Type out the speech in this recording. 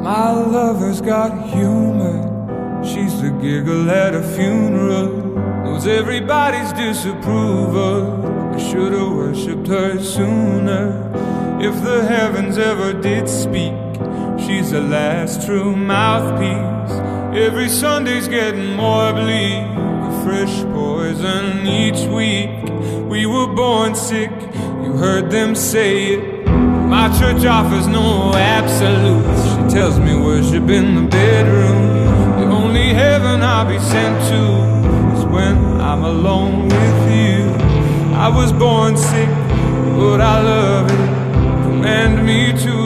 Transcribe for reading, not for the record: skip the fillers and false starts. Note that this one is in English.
My lover's got humor. She's the giggle at a funeral. Knows everybody's disapproval. I should've worshipped her sooner. If the heavens ever did speak, she's the last true mouthpiece. Every Sunday's getting more bleak, a fresh poison each week. We were born sick, you heard them say it. My church offers no absolutes. She tells me worship in the bedroom. The only heaven I'll be sent to is when I'm alone with you. I was born sick, but I love it. Command me to